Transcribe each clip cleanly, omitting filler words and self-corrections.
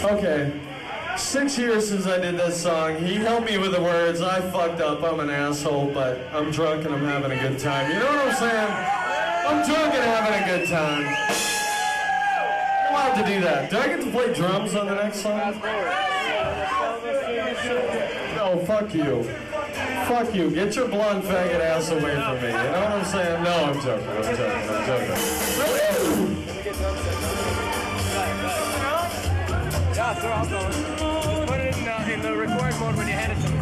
Okay. 6 years since I did that song. He helped me with the words. I fucked up. I'm an asshole, but I'm drunk and I'm having a good time. You know what I'm saying? I'm drunk and having a good time. I'm allowed to do that. Do I get to play drums on the next song? No, fuck you. Fuck you. Get your blonde faggot ass away from me. You know what I'm saying? No, I'm joking. I'm joking. I'm joking. Yeah, throw out those. Put it in the record mode when you hand it to me.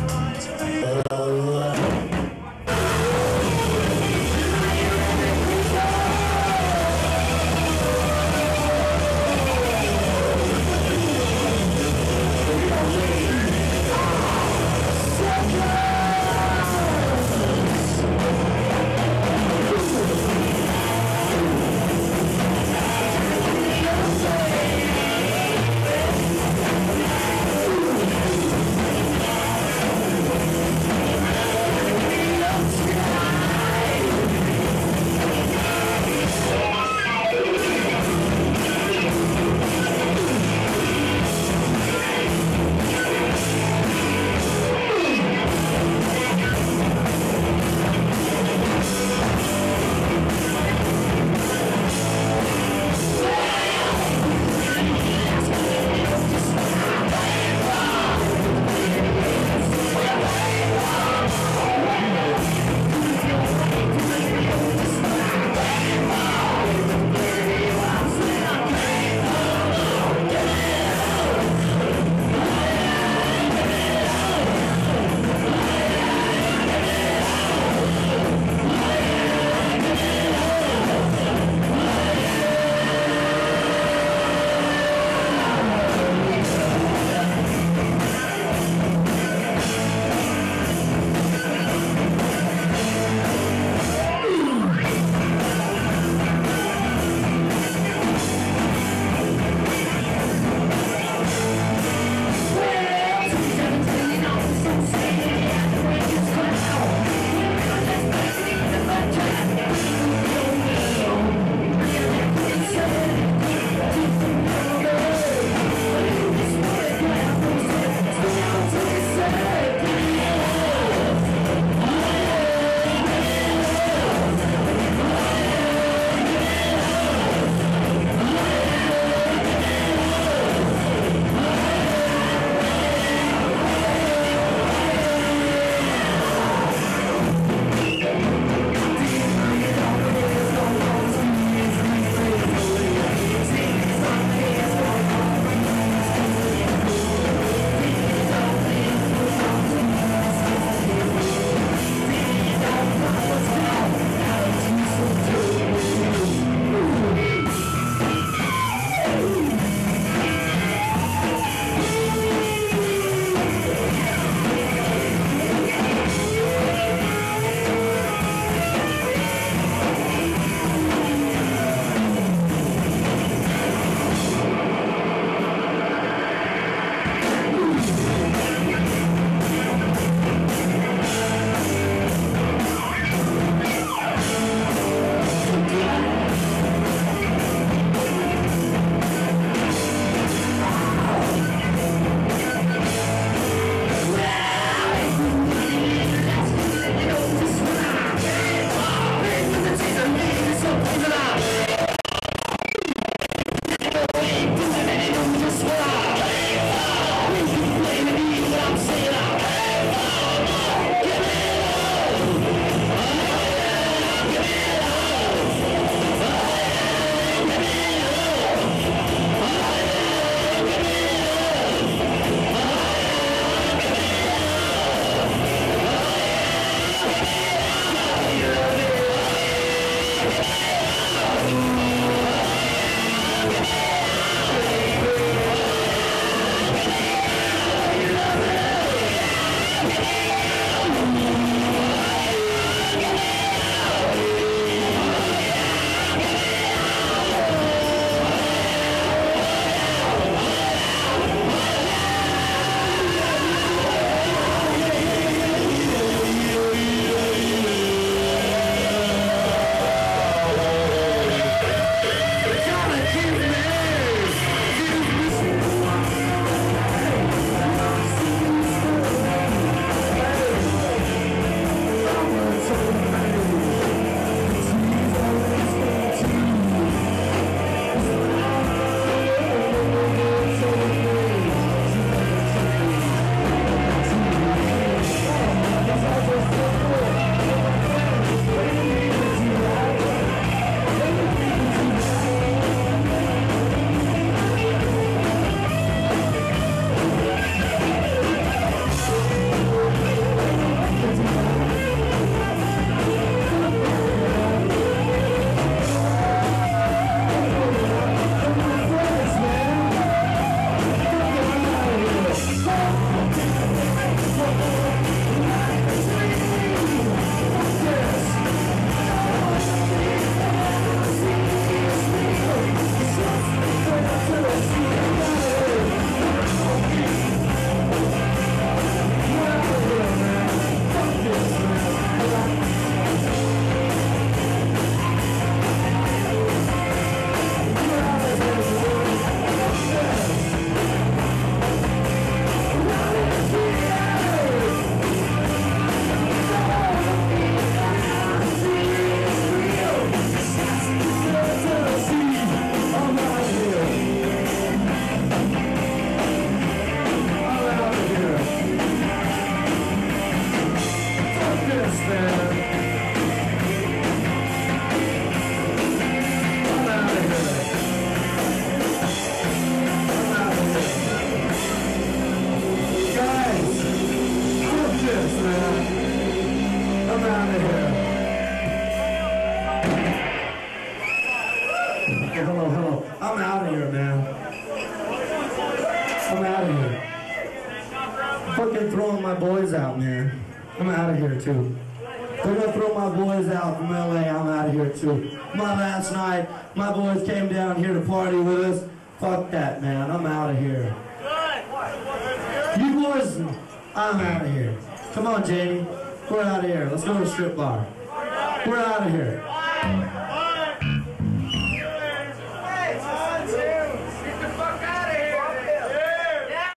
I'm out of here. Fucking throwing my boys out, man. I'm out of here too. They're gonna throw my boys out from LA. I'm out of here too. My last night, my boys came down here to party with us. Fuck that, man. I'm out of here. You boys, I'm out of here. Come on, Jani. We're out of here. Let's go to the strip bar. We're out of here.